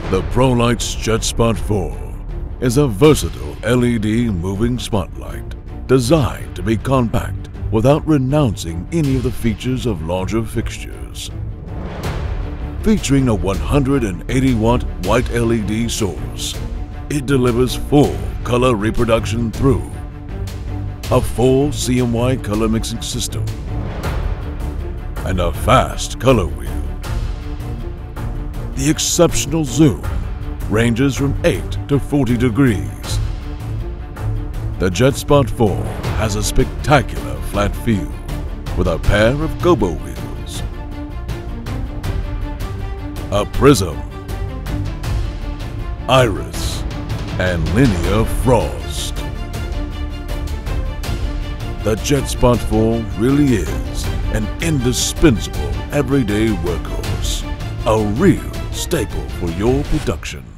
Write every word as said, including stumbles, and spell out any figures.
The ProLights JetSpot four is a versatile L E D moving spotlight designed to be compact without renouncing any of the features of larger fixtures. Featuring a one hundred eighty watt white L E D source, it delivers full color reproduction through a full C M Y color mixing system and a fast color wheel. The exceptional zoom ranges from eight to forty degrees. The JetSpot four has a spectacular flat feel with a pair of gobo wheels, a prism, iris, and linear frost. The JetSpot four really is an indispensable everyday workhorse, a real staple for your production.